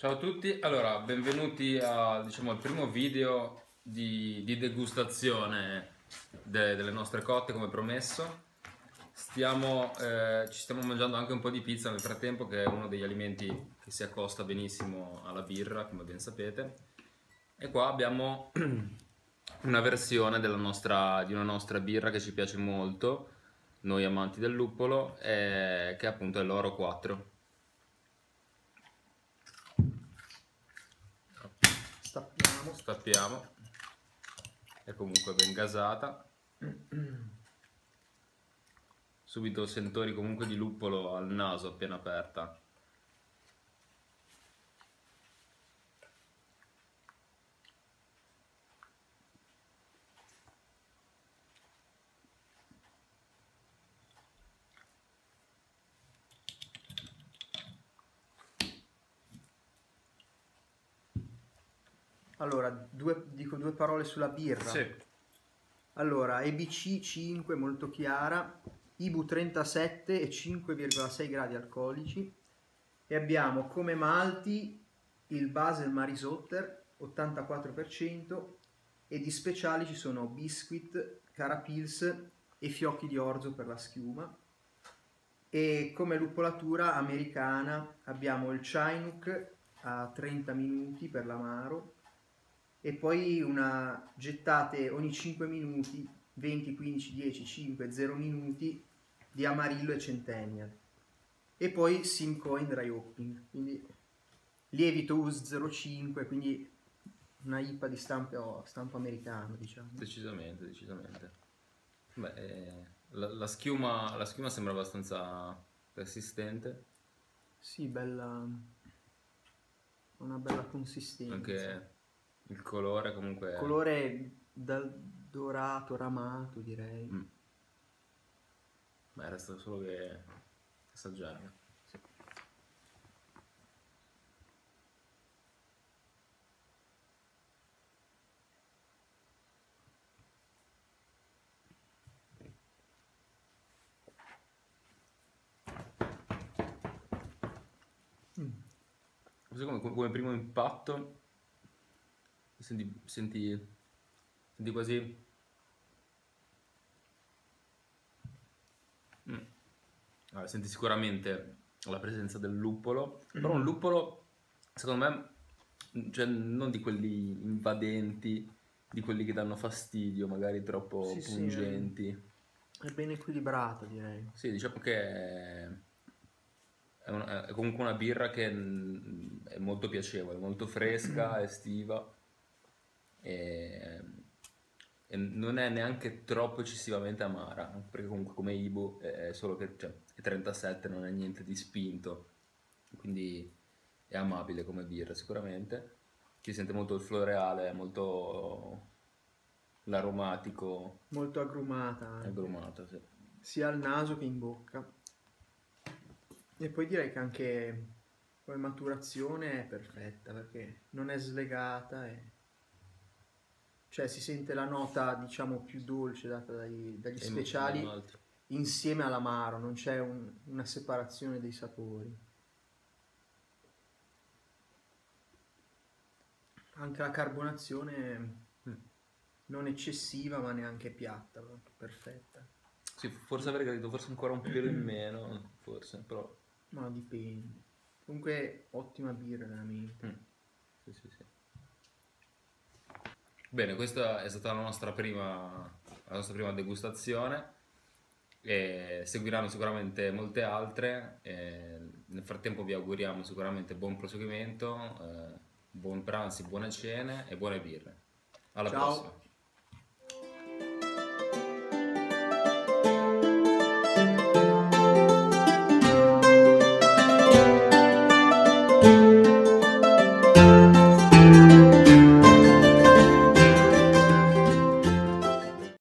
Ciao a tutti, allora benvenuti al primo video di degustazione delle nostre cotte come promesso. Ci stiamo mangiando anche un po' di pizza nel frattempo, che è uno degli alimenti che si accosta benissimo alla birra, come ben sapete. E qua abbiamo una versione di una nostra birra che ci piace molto, noi amanti del luppolo, che appunto è l'Oro 4. Stappiamo, è comunque ben gasata. Subito sentori comunque di luppolo al naso appena aperta. Allora, dico due parole sulla birra. Sì. Allora, EBC 5 molto chiara, IBU 37 e 5,6 gradi alcolici. E abbiamo come malti il Basel Marisotter 84% e di speciali ci sono Biscuit, Carapils e fiocchi di orzo per la schiuma. E come luppolatura americana abbiamo il Chinook a 30 minuti per l'amaro e poi una gettate ogni 5 minuti, 20, 15, 10, 5, 0 minuti di Amarillo e Centennial. E poi Simcoe in dry hopping, quindi lievito US 05, quindi una IPA di stampo americano, diciamo. Decisamente. Beh, la schiuma sembra abbastanza persistente. Sì, bella, una bella consistenza. Anche il colore comunque... Colore dal dorato, ramato, direi. Beh, resta solo che assaggiare. Sì. Così come primo impatto senti quasi... Allora, senti sicuramente la presenza del luppolo, però un luppolo, secondo me, cioè, non di quelli invadenti, di quelli che danno fastidio, magari troppo Sì, pungenti. è ben equilibrato, direi. Sì, diciamo che è comunque una birra che è molto piacevole, molto fresca, estiva e non è neanche troppo eccessivamente amara, perché comunque come IBU è solo che cioè, è 37, non è niente di spinto, quindi è amabile come birra sicuramente. Si sente molto il floreale, molto l'aromatico, Molto agrumata anche. agrumato, sì. Sia al naso che in bocca. E poi direi che anche come maturazione è perfetta perché non è slegata e... cioè si sente la nota diciamo più dolce data dagli speciali insieme all'amaro, non c'è una separazione dei sapori. Anche la carbonazione non eccessiva ma neanche piatta, perfetta. Sì, forse avrei gradito forse ancora un pelo in meno, forse, però... Ma dipende. Comunque ottima birra veramente. Sì. Bene, questa è stata la nostra prima degustazione e seguiranno sicuramente molte altre. Nel frattempo vi auguriamo sicuramente buon proseguimento, buon pranzo, buone cene e buone birre. Alla prossima!